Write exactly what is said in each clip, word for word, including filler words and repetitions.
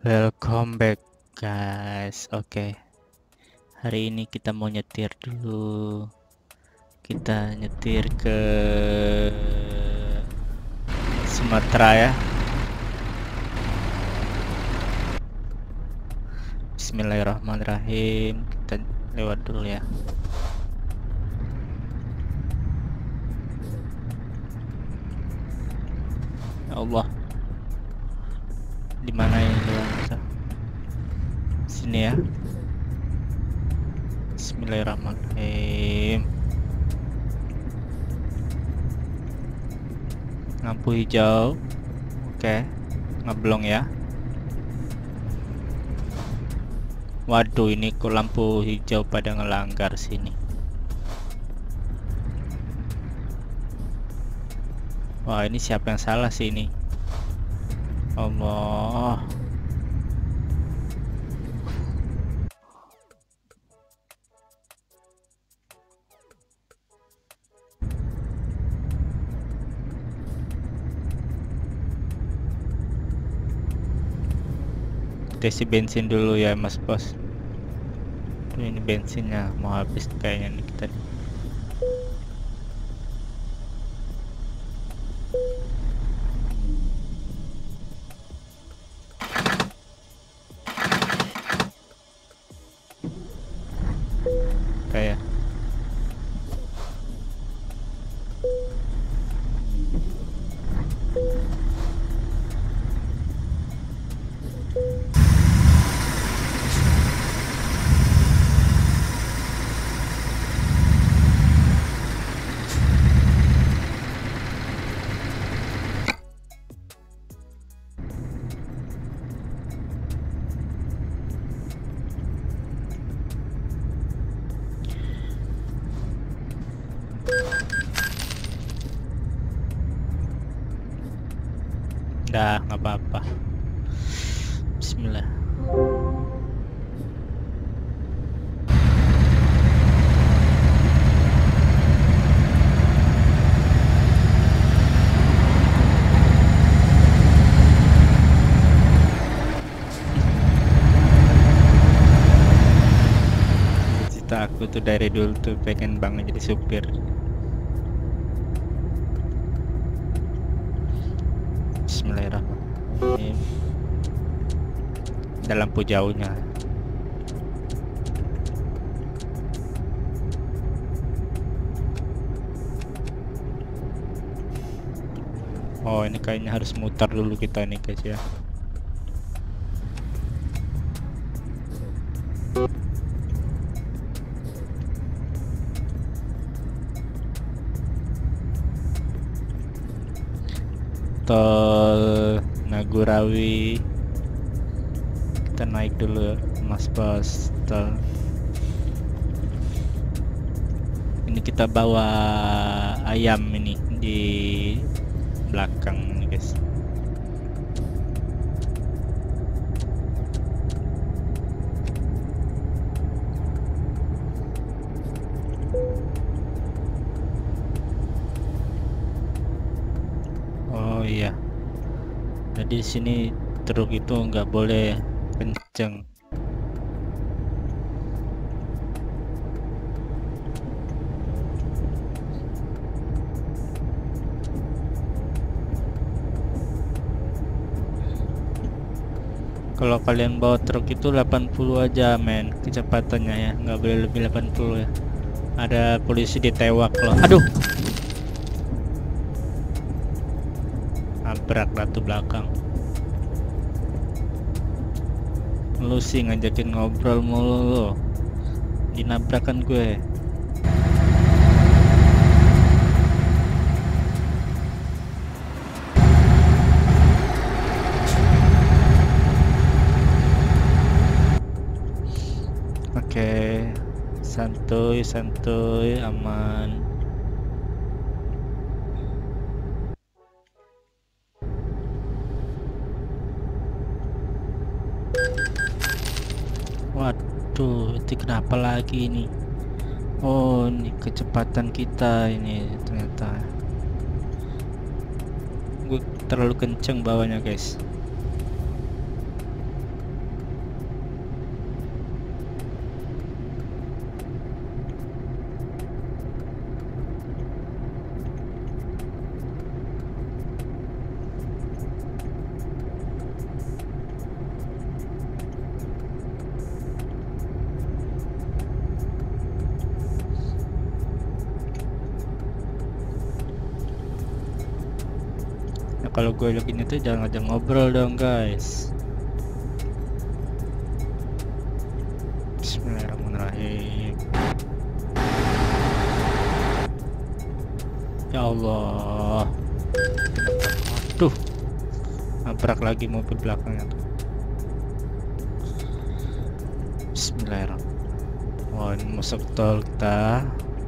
Welcome back guys. Oke, hari ini kita mau nyetir dulu. Kita nyetir ke Sumatera ya. Bismillahirrahmanirrahim. Kita lewat dulu ya. Ya Allah, di mana ini lewat? Sini ya. Bismillahirrahmanirrahim. Lampu hijau. Oke, ngeblong ya. Waduh, ini kok lampu hijau pada ngelanggar sini. Wah, ini siapa yang salah sih ini? Allah. Kita isi bensin dulu ya mas bos. Tuh, ini bensinnya mau habis kayaknya nih kita. Kayak dah nggak apa-apa. Bismillah. Cita aku tuh dari dulu tuh pengen banget jadi supir. Bismillahirrahmanirrahim. Ada lampu jauhnya. Oh, ini kayaknya harus mutar dulu kita nih guys ya. Tol Nagurawi, kita naik dulu mas bos. Tol ini kita bawa ayam ini di belakang nih guys. Oh iya, jadi di sini truk itu nggak boleh kenceng. Kalau kalian bawa truk itu delapan puluh aja men kecepatannya ya, nggak boleh lebih delapan puluh ya. Ada polisi ditewak loh. Aduh, nabrak batu belakang. Lu sih ngajakin ngobrol mulu lo, dinabrakan gue. Oke, santuy santuy, aman. Waduh, itu kenapa lagi ini? Oh, ini kecepatan kita ini ternyata. Gue terlalu kenceng bawanya guys. kalau gue lagi nyetir jangan ngajak ngobrol dong guys. Bismillahirrahmanirrahim. Ya Allah. Aduh, nabrak lagi mobil belakangnya tuh. Bismillahirrahmanirrahim. Oh, ini masuk tol kita.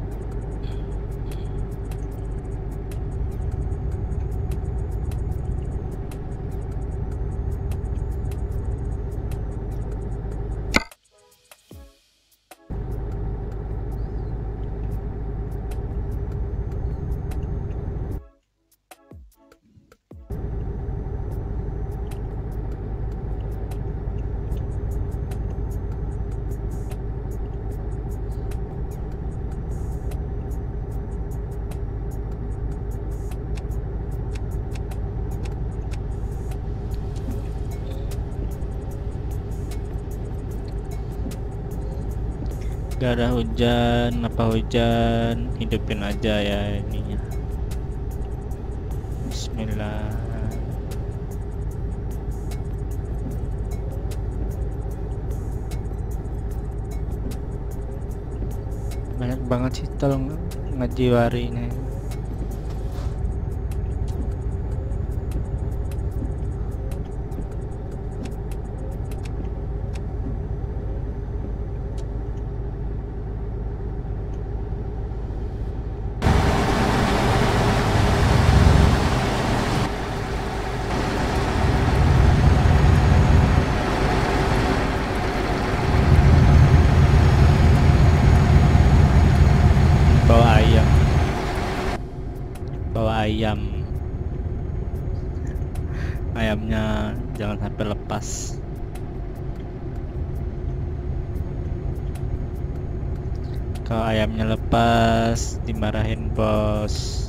Gak ada hujan, apa hujan, hidupin aja ya ininya. Bismillah. Banyak banget sih tolong ngajiwari ini. Ayam ayamnya jangan sampai lepas. Kalau ayamnya lepas dimarahin bos.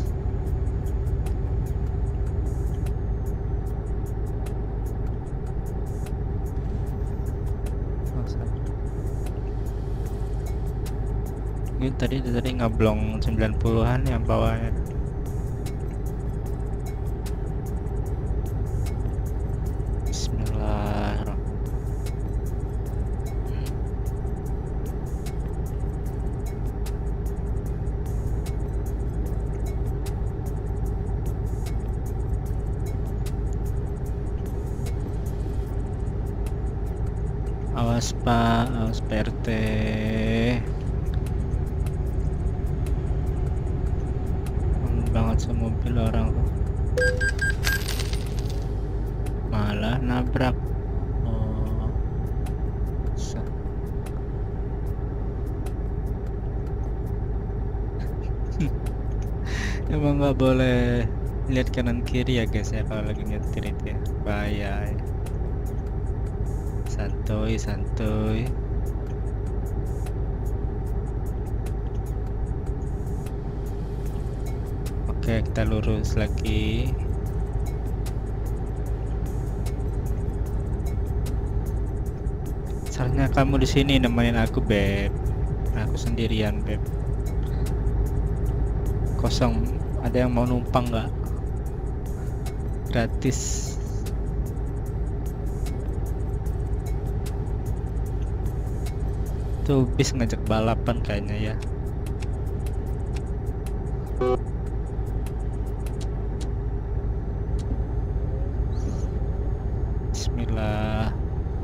Ini tadi tadi ngablong sembilan puluhan yang bawahnya. Awas Pak, awas P R T. Banget sama mobil orang tuh. Malah nabrak. Oh. Emang nggak boleh lihat kanan kiri ya guys ya kalau lagi nyetir itu ya. Bahaya ya. Santuy, santuy. Oke, kita lurus lagi. Soalnya kamu di sini nemenin aku, Beb. Aku sendirian, Beb. Kosong. Ada yang mau numpang nggak? Gratis. Tuh bis ngajak balapan kayaknya ya. Bismillah.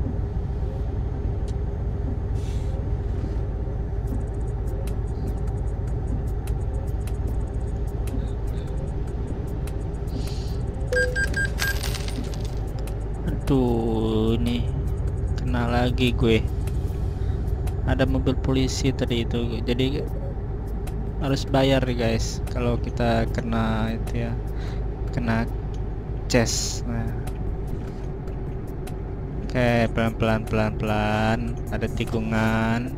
Aduh, ini kena lagi gue. Ada mobil polisi tadi itu, jadi harus bayar nih guys kalau kita kena itu ya, kena ces. Nah, oke, pelan-pelan pelan-pelan, ada tikungan.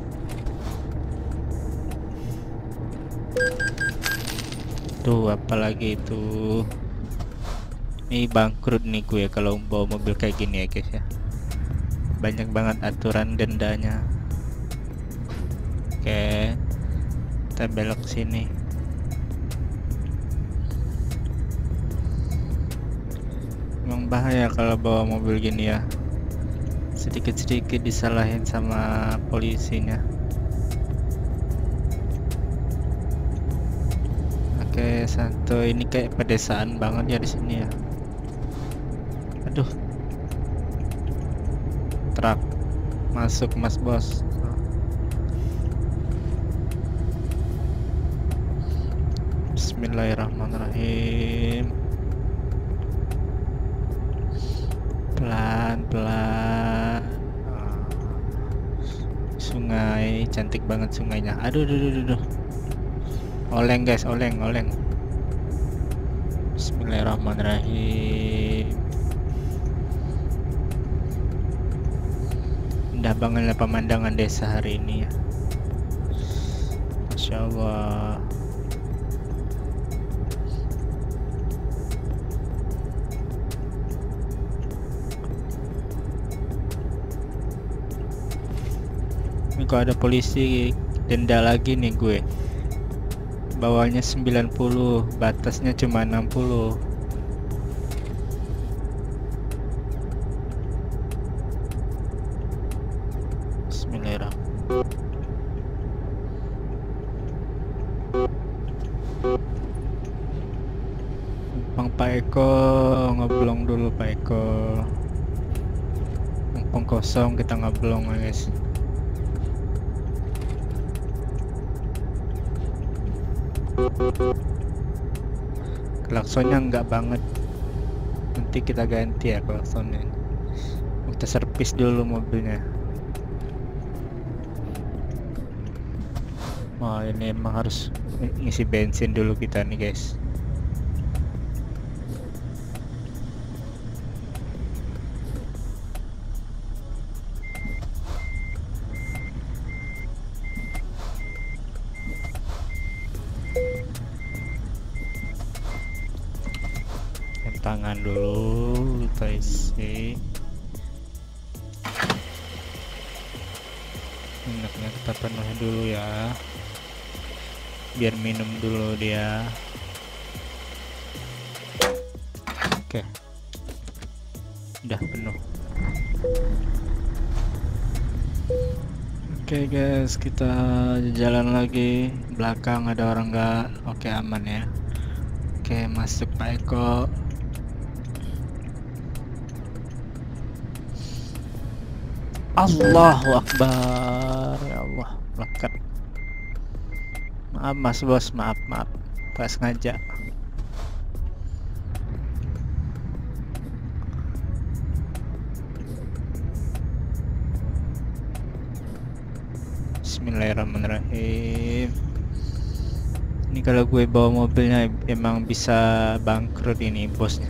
Tuh apalagi itu, ini bangkrut nih gue kalau bawa mobil kayak gini ya guys ya. Banyak banget aturan dendanya. Oke, kita belok sini. Emang bahaya kalau bawa mobil gini ya, sedikit-sedikit disalahin sama polisinya. Oke, santuy. Ini kayak pedesaan banget ya di sini ya. Aduh, truk masuk mas bos. Bismillahirrahmanirrahim. Pelan-pelan. Sungai, cantik banget sungainya. Aduh, aduh, aduh, aduh. Oleng guys, oleng, oleng. Bismillahirrahmanirrahim. Indah banget pemandangan desa hari ini ya. Masya Allah. Ini kok ada polisi denda lagi nih gue. Bawahnya sembilan puluh, batasnya cuma enam puluh. Bismillahirrahmanirrahim. Bang Pak Eko ngeblong dulu Pak Eko. Mumpung kosong kita ngeblong guys. Klaksonnya enggak banget, nanti kita ganti ya klaksonnya. Kita servis dulu mobilnya. Wah, ini emang harus ngisi bensin dulu kita nih guys. Tangan dulu kita isi. Minyaknya kita penuhi dulu ya, biar minum dulu dia. Oke, udah penuh. Oke guys, kita jalan lagi. Belakang ada orang nggak? Oke, aman ya. Oke, masuk Pak Eko. Allahu Akbar. Ya Allah, lekat. Maaf mas bos, maaf maaf, pas ngajak. Bismillahirrahmanirrahim. Ini kalau gue bawa mobilnya emang bisa bangkrut ini bosnya.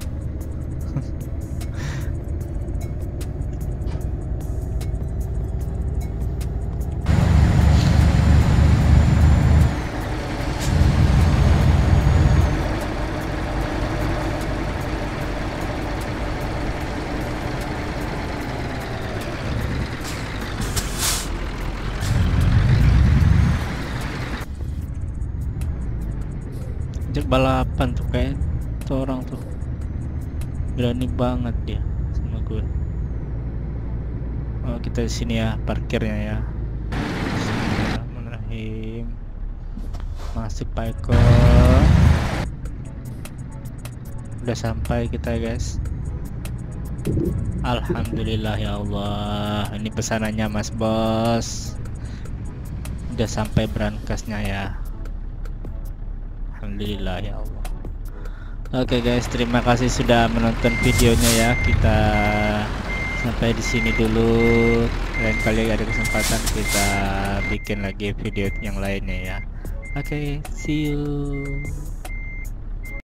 Ajak balapan tuh kayak tuh orang tuh berani banget dia sama gue. Oh, kita di sini ya parkirnya ya. Bismillahirrahmanirrahim. Masuk Pak Eko. Udah sampai kita guys. Alhamdulillah ya Allah. Ini pesanannya Mas Bos. Udah sampai berangkasnya ya. Alhamdulillah ya Allah. Oke guys, terima kasih sudah menonton videonya ya. Kita sampai di sini dulu. Lain kali ada kesempatan kita bikin lagi video yang lainnya ya. Oke, see you.